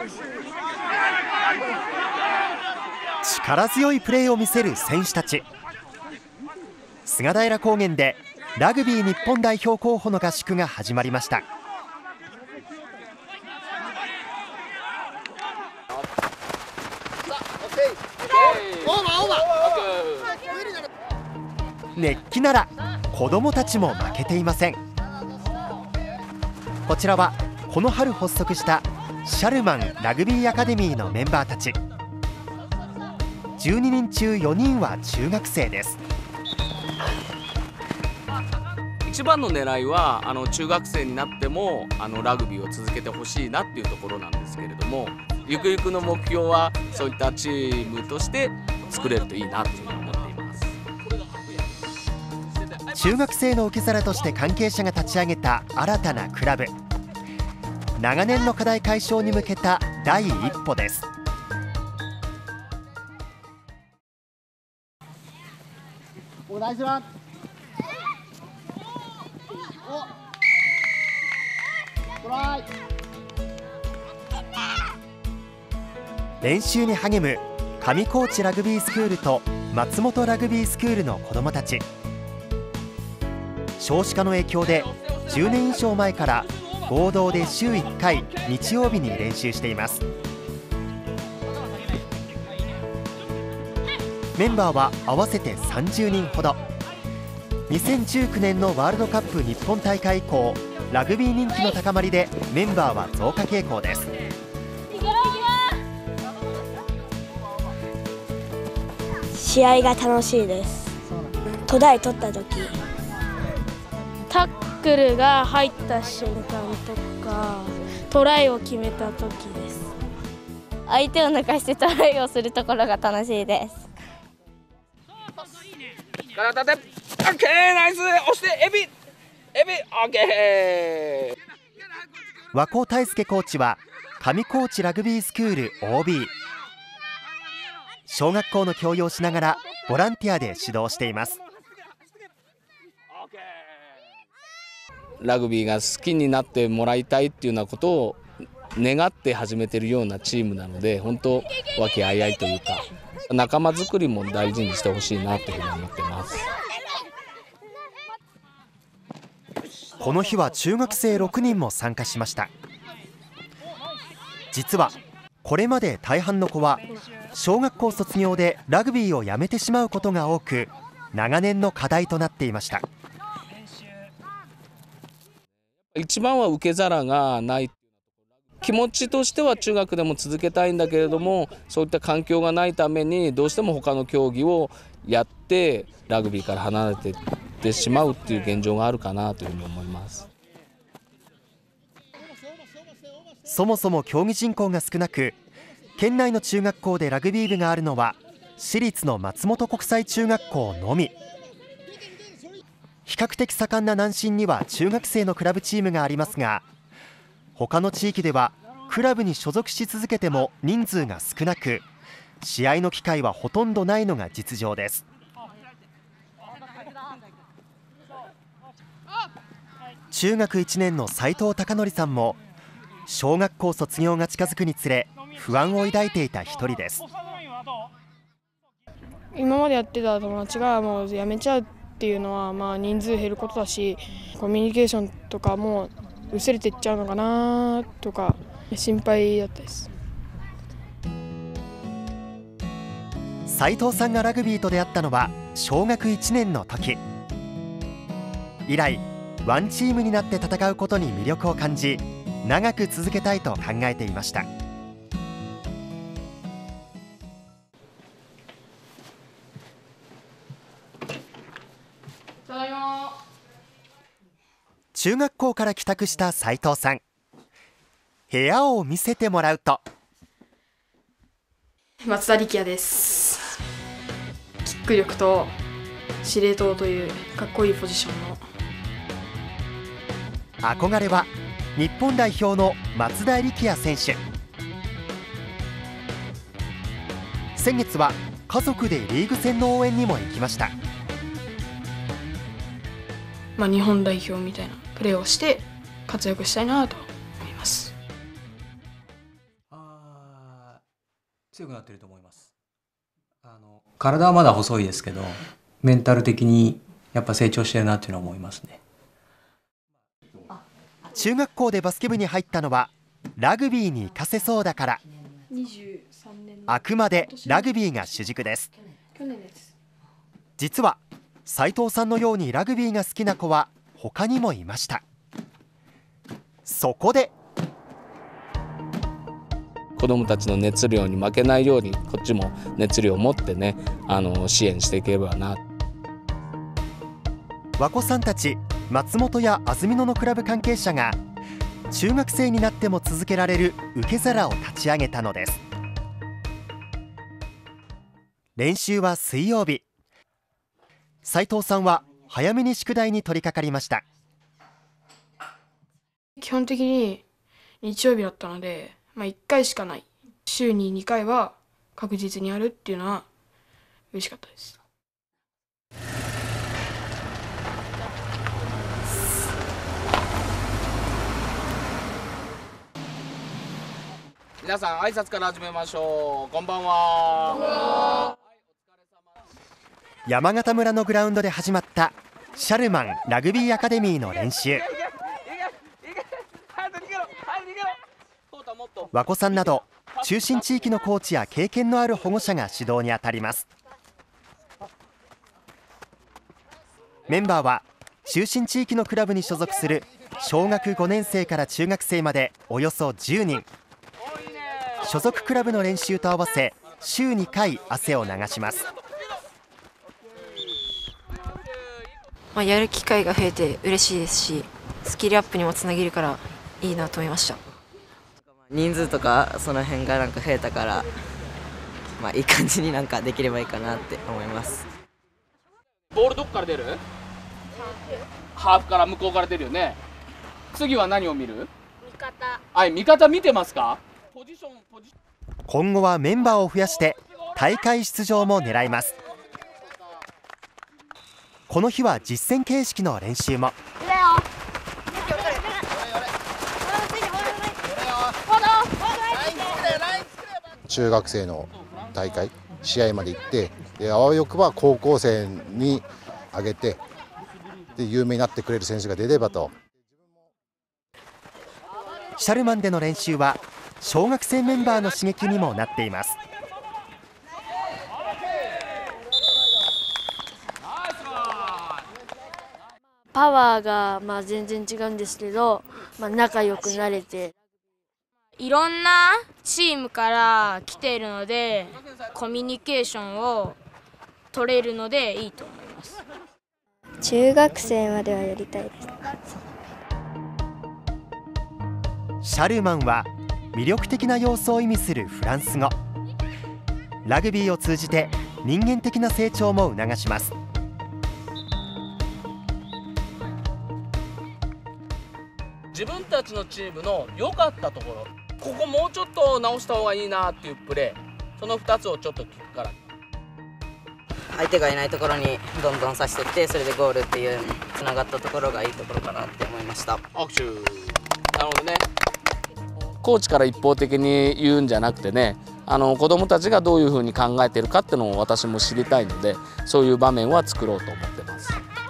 力強いプレーを見せる選手たち。菅平高原でラグビー日本代表候補の合宿が始まりました。熱気なら子どもたちも負けていません。こちらはこの春発足したシャルマンラグビーアカデミーのメンバーたち。12人中4人は中学生です。 一番の狙いは中学生になってもラグビーを続けてほしいなっていうところなんですけれども、ゆくゆくの目標はそういったチームとして作れるといいなというふうに思っています。 中学生の受け皿として関係者が立ち上げた新たなクラブ。長年の課題解消に向けた第一歩です。練習に励む上高地ラグビースクールと松本ラグビースクールの子どもたち。少子化の影響で10年以上前から合同で週1回日曜日に練習しています。メンバーは合わせて30人ほど。2019年のワールドカップ日本大会以降、ラグビー人気の高まりでメンバーは増加傾向です。 試合が楽しいです。トライ取った時、 タックルが入った瞬間とかトライを決めた時です。 相手を抜かしてトライをするところが楽しいです。 体でオッケー、ナイス。押してエビオッケー。 和光大輔コーチは上高地ラグビースクール OB。小学校の教諭をしながらボランティアで指導しています。 ラグビーが好きになってもらいたいっていうようなことを願って始めているようなチームなので、本当和気あいあいというか仲間づくりも大事にしてほしいなというふうに思っています。 この日は中学生6人も参加しました。実はこれまで大半の子は小学校卒業でラグビーをやめてしまうことが多く、長年の課題となっていました。 一番は受け皿がない。気持ちとしては中学でも続けたいんだけれども、そういった環境がないためにどうしても他の競技をやってラグビーから離れていってしまうっていう現状があるかなというふうに思います。 そもそも競技人口が少なく、県内の中学校でラグビー部があるのは私立の松本国際中学校のみ。比較的盛んな南信には中学生のクラブチームがありますが、他の地域ではクラブに所属し続けても人数が少なく、試合の機会はほとんどないのが実情です。中学1年の斉藤貴則さんも小学校卒業が近づくにつれ不安を抱いていた一人です。 今までやってた友達がもう辞めちゃうっていうのは人数減ることだし、コミュニケーションとかも薄れていっちゃうのかなとか心配だったです。 斉藤さんがラグビーと出会ったのは小学1年の時。以来ワンチームになって戦うことに魅力を感じ、長く続けたいと考えていました。中学校から帰宅した斉藤さん、部屋を見せてもらうと。 松田力也です。キック力と司令塔というかっこいいポジションの。 憧れは日本代表の松田力也選手。先月は家族でリーグ戦の応援にも行きました。 日本代表みたいなプレーをして活躍したいなと思います。 強くなってると思います。体はまだ細いですけど、メンタル的にやっぱ成長してるなっていうのは思いますね。 中学校でバスケ部に入ったのはラグビーに活かせそうだから。あくまでラグビーが主軸です。実は斉藤さんのようにラグビーが好きな子は他にもいました。そこで子どもたちの熱量に負けないようにこっちも熱量を持ってね支援していければな。 和子さんたち松本や安曇野のクラブ関係者が中学生になっても続けられる受け皿を立ち上げたのです。練習は水曜日。斉藤さんは早めに宿題に取り掛かりました。 基本的に日曜日だったので、1回しかない。週に2回は確実にやるっていうのは嬉しかったです。 皆さん挨拶から始めましょう。こんばんは。 山形村のグラウンドで始まったシャルマンラグビーアカデミーの練習。和子さんなど中心地域のコーチや経験のある保護者が指導に当たります。メンバーは中心地域のクラブに所属する小学5年生から中学生までおよそ10人。所属クラブの練習と合わせ週2回汗を流します。 やる機会が増えて嬉しいですし、スキルアップにもつなげるからいいなと思いました。 人数とかその辺が増えたから、いい感じにできればいいかなって思います。 ボールどこから出る？ハーフから向こうから出るよね。次は何を見る？味方見てますか？ 今後はメンバーを増やして大会出場も狙います。この日は実戦形式の練習も。 中学生の大会試合まで行って、あわよくば高校生に上げてで有名になってくれる選手が出ればと。 シャルマンでの練習は小学生メンバーの刺激にもなっています。 パワーが全然違うんですけど、仲良くなれて、 いろんなチームから来ているのでコミュニケーションを取れるのでいいと思います。 中学生まではやりたいです。 シャルマンは魅力的な様子を意味するフランス語。ラグビーを通じて人間的な成長も促します。 自分たちのチームの良かったところ、ここもうちょっと直した方がいいなっていうプレー、その2つをちょっと聞くから。 相手がいないところにどんどんさしていって、それでゴールっていうつながったところがいいところかなって思いました。 拍手。なるほどね。コーチから一方的に言うんじゃなくてね、子どもたちがどういうふうに考えているかっていうのを私も知りたいので、そういう場面は作ろうと思ってます。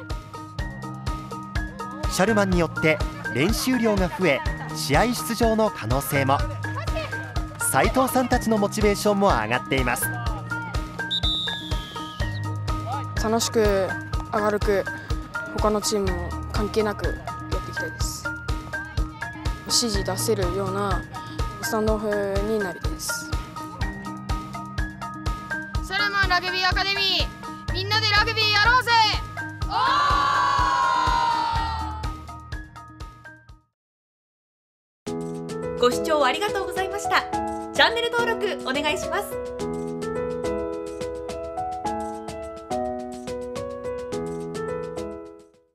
シャルマンによって練習量が増え、試合出場の可能性も。斉藤さんたちのモチベーションも上がっています。 楽しく明るく他のチームも関係なくやっていきたいです。指示出せるようなスタンドオフになりたいです。 シャルマンラグビーアカデミー、みんなでラグビーやろうぜ。 ご視聴ありがとうございました。チャンネル登録お願いします。